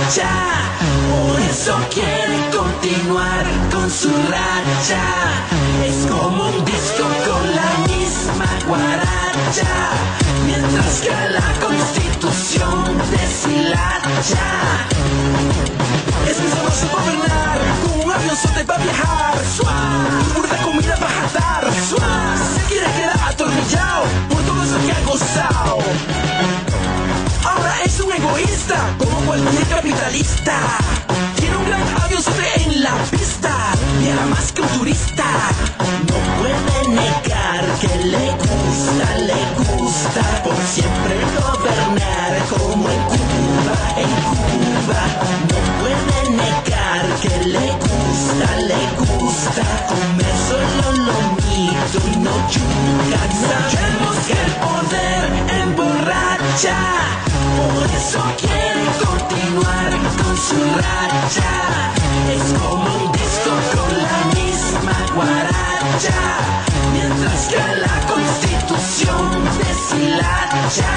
borracha, por eso quiere continuar con su racha. Es como un disco con la misma guaracha, mientras que la Constitución deshilacha. Es muy sabroso gobernar, con un avionzote va a viajar, suave, burda comida va a jardar, suave. Se quiere quedar atornillado por todo eso que ha gozado. Ahora es un egoísta, como cualquier capitalista. Tiene un gran avionzote en la pista, viaja más que un turista. No puede negar que le gusta por siempre gobernar como en Cuba, en Cuba. No puede negar que le gusta comer solo lomito y no yuca. Sabemos que el poder emborracha, por eso quiere continuar con su racha. Es como un disco con la misma guaracha, mientras que la Constitución deshilacha.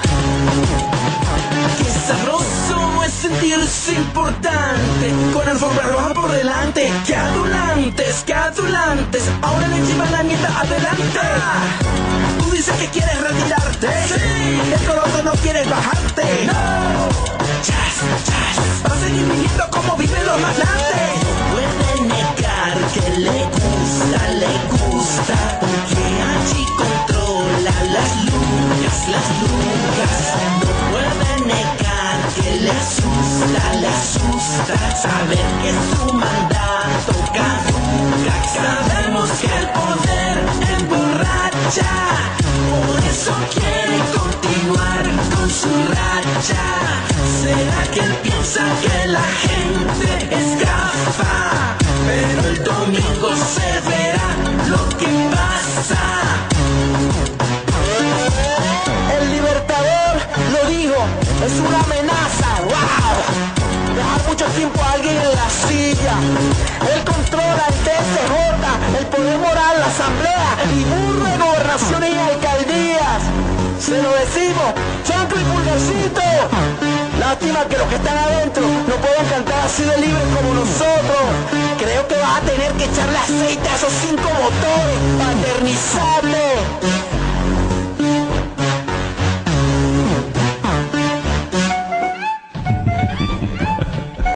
Qué sabroso es sentirse importante, con alfombra roja por delante. Qué adulantes, ahora le llevan la nieta adelante. Tú dices que quieres retirarte, sí, de con otro no quieres bajarte. No, chas, va a seguir viviendo como viven los magnates. No puede negar que le gusta, porque allí controla las lugas. No puede negar que le asusta saber que su mandato caduca. Sabemos que el poder emborracha, por eso quiere continuar con su racha. ¿Será que él piensa que la gente es gafa? Pero el domingo se verá lo que pasa. El Libertador lo dijo, es una amenaza, wow. Dejar mucho tiempo a alguien en la silla. Él controla el TSJ, el poder moral, la asamblea y burro de gobernaciones y alcaldías. Se lo decimos, Chancro y Pulgarcito. Lástima que los que están adentro no pueden cantar así de libres como nosotros. Creo que vas a tener que echarle aceite a esos 5 motores para eternizarte.